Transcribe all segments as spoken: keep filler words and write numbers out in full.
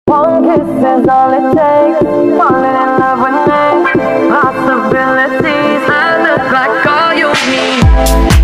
One kiss is all it takes. Falling in love with me. Possibilities. I look like all you need.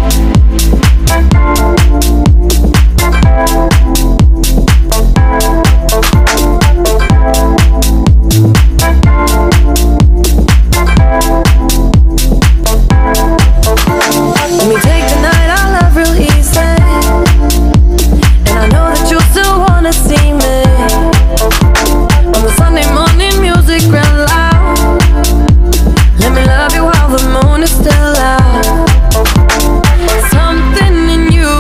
Let me take the night I love real easy, and I know that you still wanna see me. On the Sunday morning music real loud. Let me love you while the moon is still out. Something in you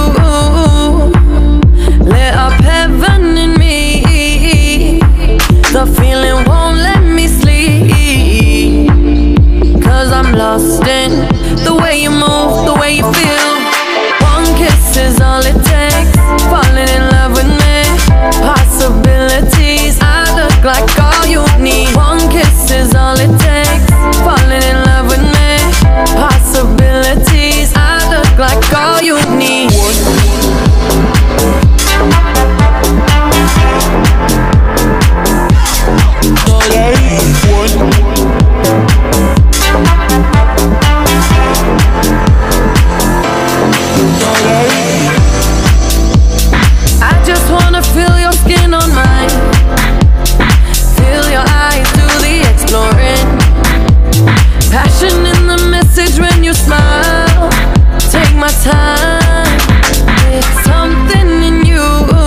lit up heaven in me. The feeling won't let me sleep, 'cause I'm lost in the way you move, the way you feel. One kiss is all it takes. Falling in love with me. Possibilities. I look like all you need. One kiss is all it takes. Falling in love with me. Possibilities. I look like all you need. I just wanna feel your skin on mine. Feel your eyes do the exploring. Passion in the message when you smile. Take my time. It's something in you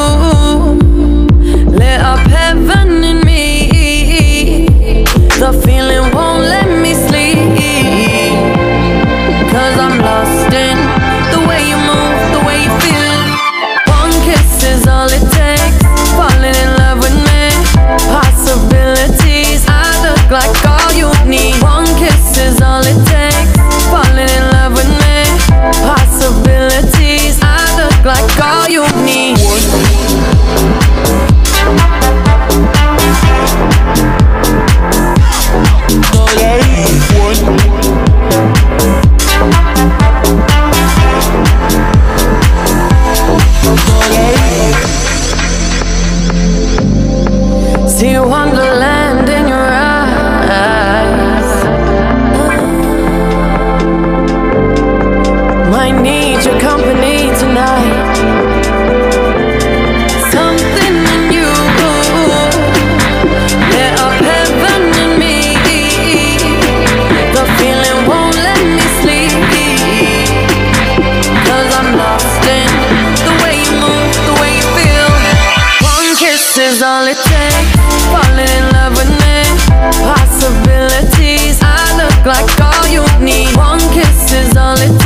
lit up heaven in me. The feeling won't let me sleep, 'cause I'm lost in the way you move, the way you feel. One kiss is all it takes. Falling in love with me. Possibilities. I look like all you need. One kiss is all it takes. Falling in love with me. Possibilities. I look like all you need. See wonderland in your eyes. Might need your company tonight. Something in you lit up heaven in me. The feeling won't let me sleep, 'cause I'm lost in the way you move, the way you feel. One kiss is all it takes. Falling in love with me. Possibilities. I look like all you need. One kiss is all it takes.